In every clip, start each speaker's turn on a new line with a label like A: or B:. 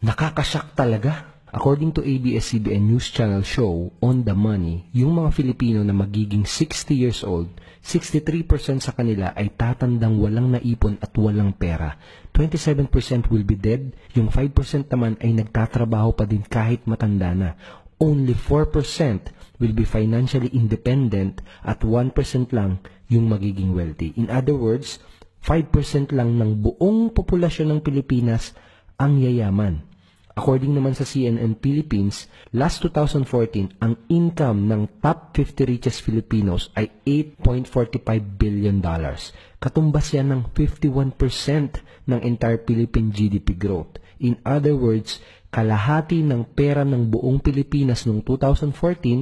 A: Nakakashock talaga. According to ABS-CBN News Channel show, On the Money, yung mga Filipino na magiging 60 years old, 63% sa kanila ay tatandang walang naipon at walang pera. 27% will be dead, yung 5% naman ay nagtatrabaho pa din kahit matanda na. Only 4% will be financially independent at 1% lang yung magiging wealthy. In other words, 5% lang ng buong populasyon ng Pilipinas ang yayaman. According naman sa CNN Philippines, last 2014, ang income ng top 50 richest Filipinos ay $8.45 billion. Katumbas yan ng 51% ng entire Philippine GDP growth. In other words, kalahati ng pera ng buong Pilipinas noong 2014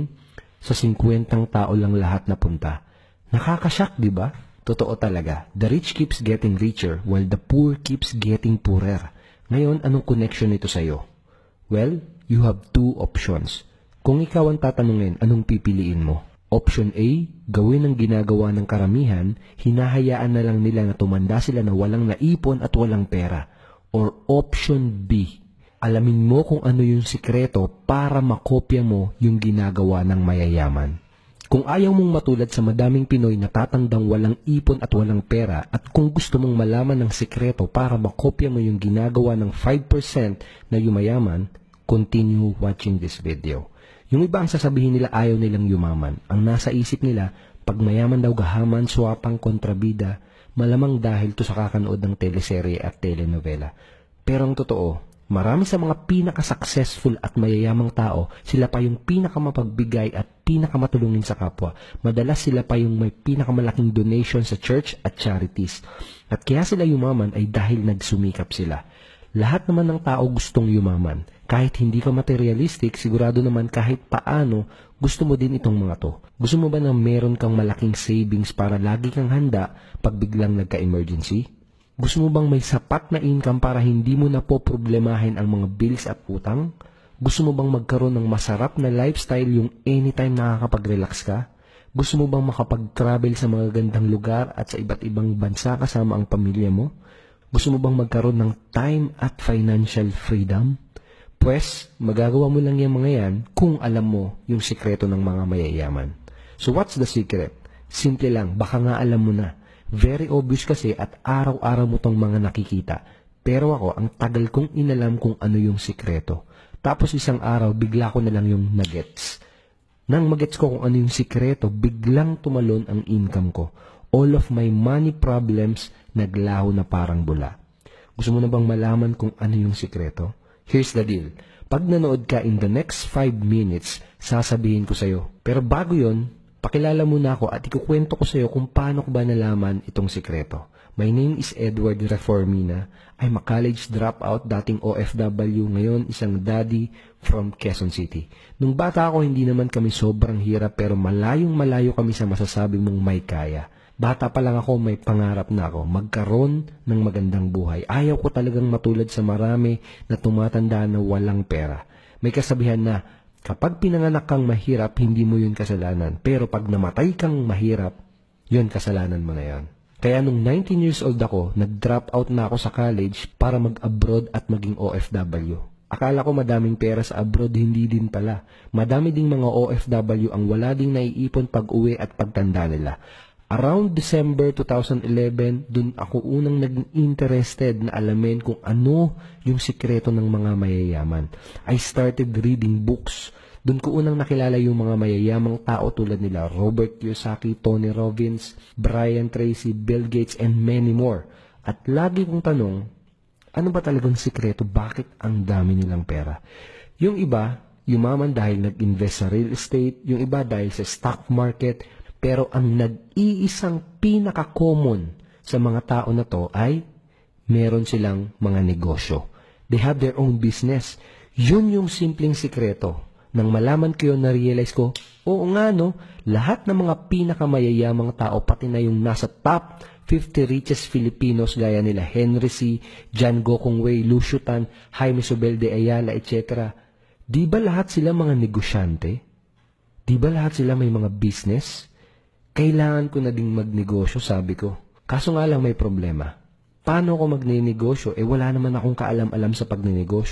A: sa 50 tao lang lahat napunta. Nakakashock, di ba? Totoo talaga. The rich keeps getting richer while the poor keeps getting poorer. Ngayon, anong connection nito sa'yo? Well, you have two options. Kung ikaw ang tatanungin, anong pipiliin mo? Option A, gawin ang ginagawa ng karamihan, hinahayaan na lang nila na tumanda sila na walang naipon at walang pera. Or option B, alamin mo kung ano yung sikreto para makopya mo yung ginagawa ng mayayaman. Kung ayaw mong matulad sa madaming Pinoy na tatandang walang ipon at walang pera at kung gusto mong malaman ng sikreto para makopya mo yung ginagawa ng 5% na yumayaman, continue watching this video. Yung iba ang sasabihin nila ayaw nilang yumaman. Ang nasa isip nila, pag mayaman daw gahaman, swapang, kontrabida, malamang dahil to sa kakanood ng teleserye at telenovela. Pero ang totoo, marami sa mga pinaka-successful at mayayamang tao, sila pa yung pinakamapagbigay at pinakamatulungin sa kapwa. Madalas sila pa yung may pinakamalaking donation sa church at charities. At kaya sila yumaman ay dahil nagsumikap sila. Lahat naman ng tao gustong yumaman. Kahit hindi ka materialistic, sigurado naman kahit paano, gusto mo din itong mga to. Gusto mo ba na meron kang malaking savings para lagi kang handa pag biglang nagka-emergency? Gusto mo bang may sapat na income para hindi mo na po problemahin ang mga bills at utang? Gusto mo bang magkaroon ng masarap na lifestyle yung anytime nakakapag-relax ka? Gusto mo bang makapag-travel sa mga gandang lugar at sa iba't ibang bansa kasama ang pamilya mo? Gusto mo bang magkaroon ng time at financial freedom? Pwes, magagawa mo lang yung mga yan kung alam mo yung sikreto ng mga mayayaman. So what's the secret? Simple lang, baka nga alam mo na. Very obvious kasi at araw-araw mo tong mga nakikita. Pero ako, ang tagal kong inalam kung ano yung sikreto. Tapos isang araw, bigla ko na lang yung nagets. Nang magets ko kung ano yung sikreto, biglang tumalon ang income ko. All of my money problems naglaho na parang bula. Gusto mo na bang malaman kung ano yung sikreto? Here's the deal. Pag nanood ka in the next 5 minutes, sasabihin ko sa'yo. Pero bago yon, pakilala muna ako at ikukwento ko sa'yo kung paano ko ba nalaman itong sikreto. My name is Edward Reformina. I'm a college dropout, dating OFW, ngayon isang daddy from Quezon City. Nung bata ako, hindi naman kami sobrang hirap pero malayong malayo kami sa masasabi mong may kaya. Bata pa lang ako, may pangarap na ako, magkaroon ng magandang buhay. Ayaw ko talagang matulad sa marami na tumatanda na walang pera. May kasabihan na, kapag pinanganak kang mahirap, hindi mo yun kasalanan. Pero pag namatay kang mahirap, yun kasalanan mo na yan. Kaya nung 19 years old ako, nag-drop out na ako sa college para mag-abroad at maging OFW. Akala ko madaming pera sa abroad, hindi din pala. Madami ding mga OFW ang wala ding naiipon pag-uwi at pagtanda nila. Around December 2011, dun ako unang naging interested na alamin kung ano yung sikreto ng mga mayayaman. I started reading books. Dun ko unang nakilala yung mga mayayamang tao tulad nila Robert Kiyosaki, Tony Robbins, Brian Tracy, Bill Gates, and many more. At lagi kong tanong, ano ba talagang sikreto? Bakit ang dami nilang pera? Yung iba, yumaman dahil nag-invest sa real estate, yung iba dahil sa stock market. Pero ang nag-iisang pinaka-common sa mga tao na to ay meron silang mga negosyo. They have their own business. Yun yung simpleng sikreto. Nang malaman ko yun, na-realize ko, oo nga no, lahat ng mga pinakamayayamang tao, pati na yung nasa top 50 richest Filipinos gaya nila Henry C., John Gokong Wei, Lucio Tan, Jaime Sobel de Ayala, etc. Di ba lahat sila mga negosyante? Di ba lahat sila may mga business? Kailangan ko na ding magnegosyo, sabi ko. Kaso nga lang may problema. Paano ako magnenegosyo? Wala naman akong kaalam-alam sa pagnenegosyo.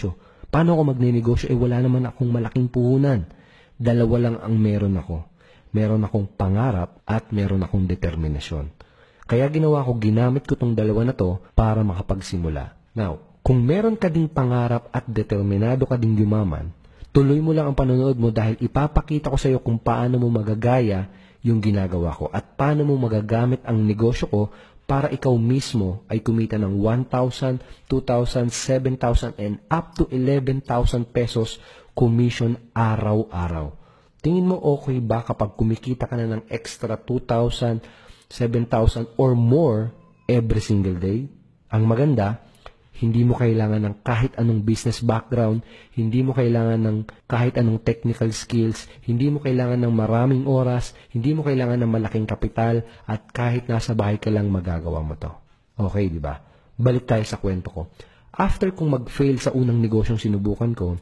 A: Paano ako magninegosyo? Wala naman akong malaking puhunan. Dalawa lang ang meron ako. Meron akong pangarap at meron akong determinasyon. Kaya ginawa ko, ginamit ko tong dalawa na to para makapagsimula. Now, kung meron ka ding pangarap at determinado ka ding yumaman, tuloy mo lang ang panonood mo dahil ipapakita ko sa iyo kung paano mo magagaya yung ginagawa ko at paano mo magagamit ang negosyo ko para ikaw mismo ay kumita ng 1,000, 2,000, 7,000 and up to 11,000 pesos commission araw-araw. Tingin mo okay ba kapag kumikita ka na ng extra 2,000, 7,000 or more every single day? Ang maganda, hindi mo kailangan ng kahit anong business background, hindi mo kailangan ng kahit anong technical skills, hindi mo kailangan ng maraming oras, hindi mo kailangan ng malaking kapital, at kahit nasa bahay ka lang magagawa mo to. Okay, di ba? Balik tayo sa kwento ko. After kong mag-fail sa unang negosyong sinubukan ko,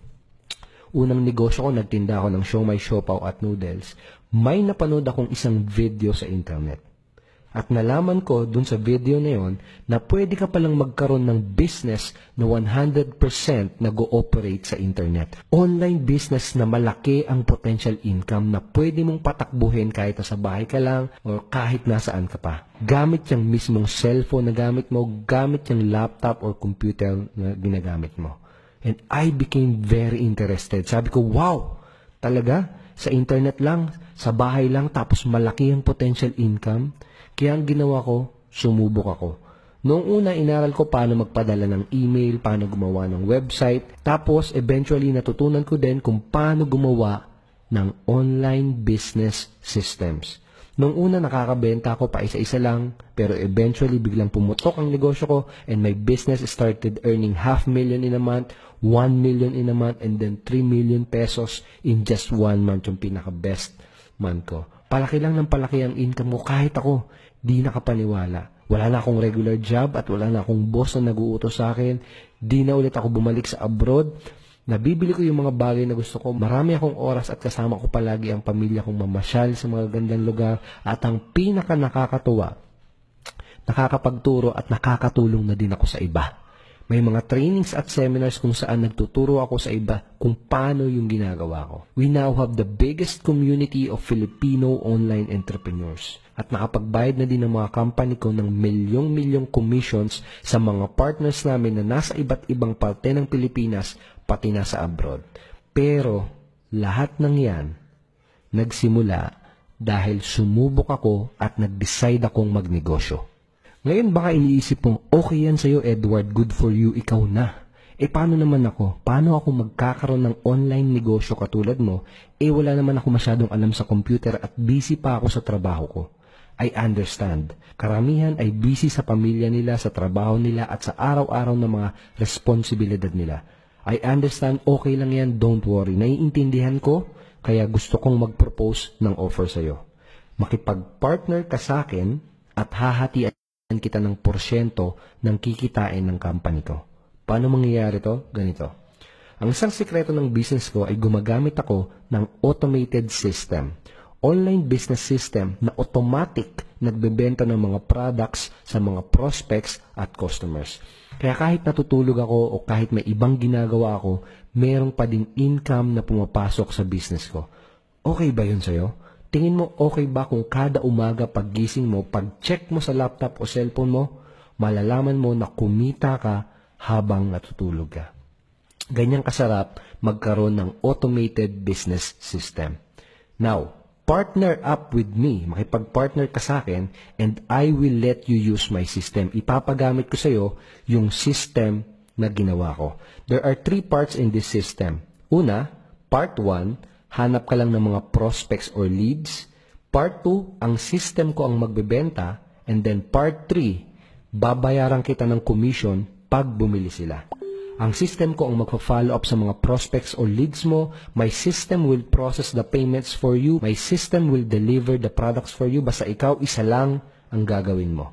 A: nagtinda ako ng siomai, siopaw at noodles, may napanood akong isang video sa internet. At nalaman ko dun sa video na yon na pwede ka palang magkaroon ng business na 100% nag-ooperate sa internet. Online business na malaki ang potential income na pwede mong patakbuhin kahit nasa bahay ka lang o kahit nasaan ka pa. Gamit yung mismong cellphone na gamit mo, gamit yung laptop or computer na ginagamit mo. And I became very interested. Sabi ko, wow! Talaga? Sa internet lang, sa bahay lang, tapos malaki ang potential income? Kaya ang ginawa ko, sumubok ako. Noong una, inaral ko paano magpadala ng email, paano gumawa ng website. Tapos, eventually, natutunan ko din kung paano gumawa ng online business systems. Noong una, nakakabenta ako pa isa-isa lang. Pero eventually, biglang pumutok ang negosyo ko and my business started earning 500,000 in a month, 1 million in a month, and then 3 million pesos in just 1 month, yung pinaka-best month ko. Palaki lang ng palaki ang income ko kahit ako di nakapaniwala. Wala na akong regular job at wala na akong boss na nag-uutos sa akin. Di na ulit ako bumalik sa abroad. Nabibili ko yung mga bagay na gusto ko. Marami akong oras at kasama ko palagi ang pamilya kong mamasyal sa mga gandang lugar. At ang pinaka nakakatuwa, nakakapagturo at nakakatulong na din ako sa iba. May mga trainings at seminars kung saan nagtuturo ako sa iba kung paano yung ginagawa ko. We now have the biggest community of Filipino online entrepreneurs. At nakapagbayad na din ng mga company ko ng milyong-milyong commissions sa mga partners namin na nasa iba't ibang parte ng Pilipinas, pati na sa abroad. Pero lahat ng yan nagsimula dahil sumubok ako at nag-decide akong magnegosyo. Ngayon baka iniisip mong, okay yan sa'yo Edward, good for you, ikaw na. Paano naman ako? Paano ako magkakaroon ng online negosyo katulad mo? Wala naman ako masyadong alam sa computer at busy pa ako sa trabaho ko. I understand. Karamihan ay busy sa pamilya nila, sa trabaho nila at sa araw-araw na mga responsibilidad nila. I understand, okay lang yan, don't worry. Naiintindihan ko, kaya gusto kong mag-propose ng offer sa'yo. Makipag-partner ka sa akin at hahatian kita ng porsyento ng kikitain ng company ko. Paano mangyayari to? Ganito. Ang isang sikreto ng business ko ay gumagamit ako ng automated system. Online business system na automatic nagbebenta ng mga products sa mga prospects at customers. Kaya kahit natutulog ako o kahit may ibang ginagawa ako, meron pa din income na pumapasok sa business ko. Okay ba yun sa'yo? Tingin mo okay ba kung kada umaga paggising mo, pag-check mo sa laptop o cellphone mo, malalaman mo na kumita ka habang natutulog ka. Ganyang kasarap magkaroon ng automated business system. Now, partner up with me. Makipag-partner ka sa akin and I will let you use my system. Ipapagamit ko sa iyo yung system na ginawa ko. There are 3 parts in this system. Una, part 1, hanap ka lang ng mga prospects or leads. Part 2, ang system ko ang magbebenta. And then part 3, babayaran kita ng commission pag bumili sila. Ang system ko ang magpa-follow up sa mga prospects or leads mo. My system will process the payments for you. My system will deliver the products for you. Basta ikaw, isa lang ang gagawin mo.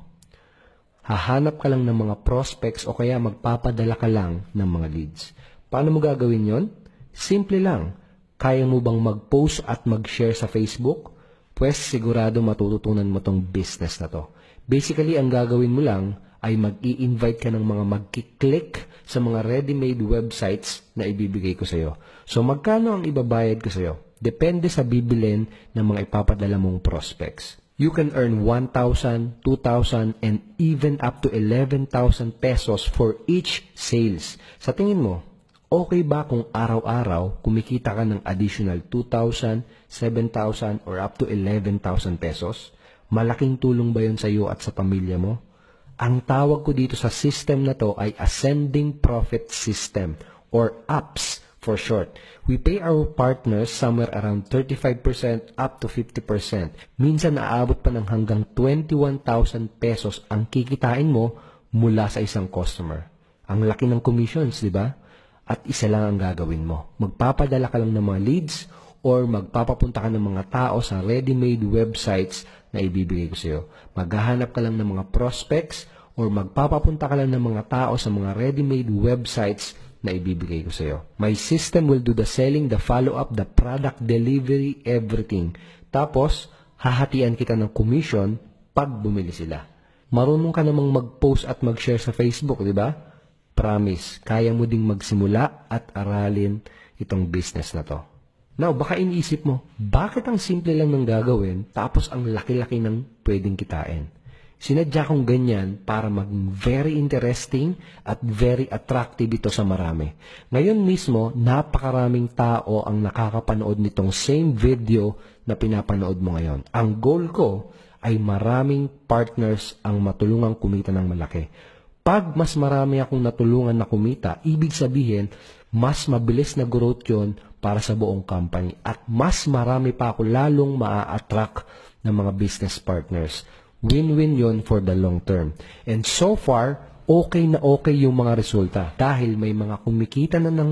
A: Hahanap ka lang ng mga prospects o kaya magpapadala ka lang ng mga leads. Paano mo gagawin yon? Simple lang. Kaya mo bang mag-post at mag-share sa Facebook? Pwes sigurado matututunan mo tong business na to. Basically, ang gagawin mo lang ay mag-i-invite ka ng mga mag-click sa mga ready-made websites na ibibigay ko sa iyo. So magkano ang ibabayad ko sa iyo? Depende sa bibilin ng mga ipapadala mong prospects. You can earn 1,000, 2,000, and even up to 11,000 pesos for each sales. Sa tingin mo, okay ba kung araw-araw kumikita ka ng additional 2,000, 7,000, or up to 11,000 pesos? Malaking tulong ba yun sa iyo at sa pamilya mo? Ang tawag ko dito sa system na to ay Ascending Profit System or APS for short. We pay our partners somewhere around 35% up to 50%. Minsan naabot pa ng hanggang 21,000 pesos ang kikitain mo mula sa isang customer. Ang laki ng commissions, di ba? At isa lang ang gagawin mo. Magpapadala ka lang ng mga leads or magpapapunta ka ng mga tao sa ready-made websites na ibibigay ko sa iyo. Maghahanap ka lang ng mga prospects or magpapapunta ka lang ng mga tao sa mga ready-made websites na ibibigay ko sa iyo. My system will do the selling, the follow-up, the product delivery, everything. Tapos, hahatian kita ng commission pag bumili sila. Marunong ka namang mag-post at mag-share sa Facebook, di ba? Promise, kaya mo ding magsimula at aralin itong business na to. Now, baka iniisip mo, bakit ang simple lang ng gagawin tapos ang laki-laki ng pwedeng kitain? Sinadya kong ganyan para maging very interesting at very attractive ito sa marami. Ngayon mismo, napakaraming tao ang nakakapanood nitong same video na pinapanood mo ngayon. Ang goal ko ay maraming partners ang matulungang kumita ng malaki. Pag mas marami akong natulungan na kumita, ibig sabihin, mas mabilis na growth yun para sa buong company. At mas marami pa ako lalong maa-attract ng mga business partners. Win-win yon for the long term. And so far, okay na okay yung mga resulta dahil may mga kumikita na ng